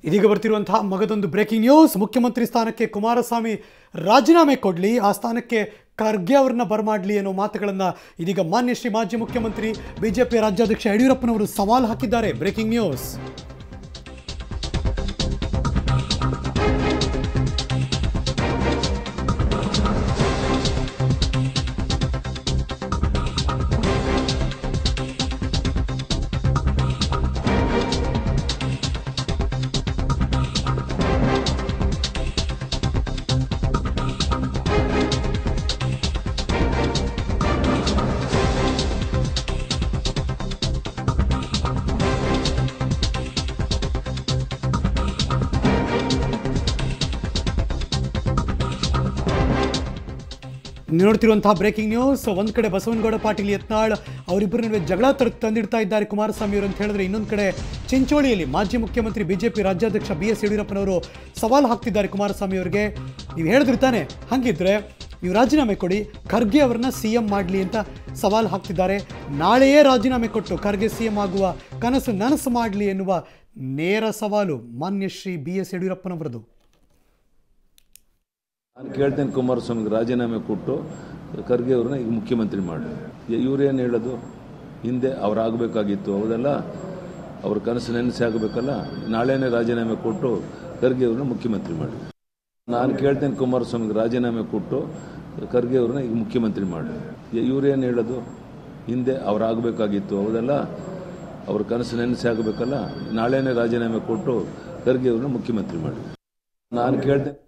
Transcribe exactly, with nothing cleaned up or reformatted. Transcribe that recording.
ಇದೀಗ ಬರ್ತಿರುವಂತಹ ಮಗದೊಂದು breaking news. ಮುಖ್ಯಮಂತ್ರಿ ಸ್ಥಾನಕ್ಕೆ ಕುಮಾರಸ್ವಾಮಿ ರಾಜೀನಾಮೆ ಕೊಡಲಿ, ಆ ಸ್ಥಾನಕ್ಕೆ ಖರ್ಗೆ ಅವರನ್ನ ಬರಮಾಡಲಿ ಅನ್ನೋ ಮಾತುಗಳನ್ನು ಇದೀಗ ಮಾನ್ಯ ಶ್ರೀ ಮಾಜಿ ಮುಖ್ಯಮಂತ್ರಿ ಬಿಜೆಪಿ ರಾಜ್ಯಾಧ್ಯಕ್ಷ ಯಡಿಯೂರಪ್ಪನವರು ಸವಾಲು ಹಾಕಿದ್ದಾರೆ. Breaking news. ನೋಡ್ತಿರುವಂತಹ ಬ್ರೇಕಿಂಗ್ ನ್ಯೂಸ್. ಒಂದು ಕಡೆ ಬಸವನಗೌಡ ಪಾಟೀಲ್ ಯತ್ನಾಳ್ ಅವರಿಬ್ಬರ ನಡುವೆ ಜಗಳ ತಂದಿಡ್ತಾ ಇದ್ದಾರೆ ಕುಮಾರಸ್ವಾಮಿ ಅವರು ಅಂತ ಹೇಳಿದ್ರೆ, ಇನ್ನೊಂದು ಕಡೆ ಚಿಂಚೋಳಿಯಲ್ಲಿ ಮಾಜಿ ಮುಖ್ಯಮಂತ್ರಿ ಬಿಜೆಪಿ ರಾಜ್ಯಾಧ್ಯಕ್ಷ ಬಿ ಎಸ್ ಯಡಿಯೂರಪ್ಪನವರು ಸವಾಲು ಹಾಕ್ತಿದ್ದಾರೆ ಕುಮಾರಸ್ವಾಮಿ ಅವರಿಗೆ. ನೀವು ಹೇಳಿದ್ರೆ ತಾನೆ, ಹಾಗಿದ್ರೆ ನೀವು ರಾಜೀನಾಮೆ ಕೊಡಿ, ಖರ್ಗೆ ಅವರನ್ನ ಸಿ ಎಂ ಮಾಡಲಿ ಅಂತ ಸವಾಲು ಹಾಕ್ತಿದ್ದಾರೆ. ನಾಳೆಯೇ ರಾಜೀನಾಮೆ ಕೊಟ್ಟು ಖರ್ಗೆ ಸಿ ಎಂ ಆಗುವ ಕನಸು ನನಸು ಮಾಡಲಿ ಎನ್ನುವ ನೇರ ಸವಾಲು ಮಾನ್ಯ ಶ್ರೀ ಬಿ ಎಸ್ ಯಡಿಯೂರಪ್ಪನವರದು. ನಾನು ಕೇಳ್ತೇನೆ, ಕುಮಾರಸ್ವಾಮಿಗೆ ರಾಜೀನಾಮೆ ಕೊಟ್ಟು ಖರ್ಗೆ ಅವ್ರನ್ನ ಈಗ ಮುಖ್ಯಮಂತ್ರಿ ಮಾಡಿ. ಇವರೇನು ಹೇಳೋದು, ಹಿಂದೆ ಅವರಾಗಬೇಕಾಗಿತ್ತು, ಹೌದಲ್ಲ, ಅವ್ರ ಕನಸು ನೆನೆಸಿ ಆಗಬೇಕಲ್ಲ. ನಾಳೆನೇ ರಾಜೀನಾಮೆ ಕೊಟ್ಟು ಖರ್ಗೆ ಅವ್ರನ್ನ ಮುಖ್ಯಮಂತ್ರಿ ಮಾಡಿ. ನಾನು ಕೇಳ್ತೇನೆ, ಕುಮಾರಸ್ವಾಮಿಗೆ ರಾಜೀನಾಮೆ ಕೊಟ್ಟು ಖರ್ಗೆ ಅವ್ರನ್ನ ಈಗ ಮುಖ್ಯಮಂತ್ರಿ ಮಾಡಿ. ಇವರೇನು ಹೇಳೋದು, ಹಿಂದೆ ಅವರಾಗಬೇಕಾಗಿತ್ತು, ಹೌದಲ್ಲ, ಅವ್ರ ಕನಸು ನೆನೆಸಿ ಆಗಬೇಕಲ್ಲ. ನಾಳೆನೇ ರಾಜೀನಾಮೆ ಕೊಟ್ಟು ಖರ್ಗೆ ಅವ್ರನ್ನ ಮುಖ್ಯಮಂತ್ರಿ ಮಾಡಿ. ನಾನು ಕೇಳ್ತೇನೆ.